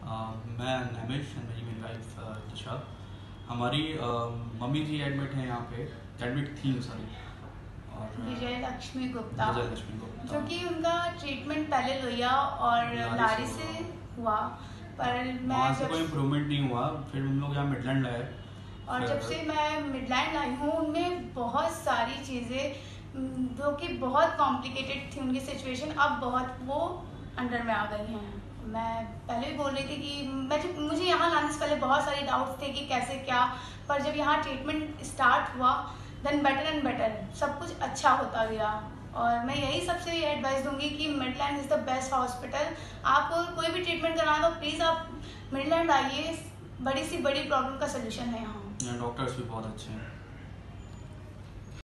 मैं नमिश एंड मेरी वाइफ दिशा, हमारी मम्मी जी एडमिट हैं यहाँ पे, एडमिट थी सॉरी, और विजय लक्ष्मी गुप्ता जो कि उनका ट्रीटमेंट पहले लोहिया और नारी से हुआ, पर मैं से कोई इम्प्रूवमेंट नहीं हुआ। फिर हम लोग यहाँ मिडलैंड लाए, और जब से मैं मिडलैंड आई हूँ उनमें बहुत सारी चीज़ें जो कि बहुत कॉम्प्लिकेटेड थी उनकी सिचुएशन, अब बहुत वो अंडर में आ गई हैं। मैं पहले भी बोल रही थी कि मुझे यहाँ लाने से पहले बहुत सारे डाउट्स थे कि कैसे क्या, पर जब यहाँ ट्रीटमेंट स्टार्ट हुआ देन बेटर एंड बेटर, सब कुछ अच्छा होता गया। और मैं यही सबसे ये एडवाइस दूंगी कि Midland is the best hospital. आपको कोई भी ट्रीटमेंट कराना तो प्लीज़ आप मिडलैंड आइए, बड़ी सी बड़ी प्रॉब्लम का सोल्यूशन है यहाँ। डॉक्टर्स भी बहुत अच्छे हैं।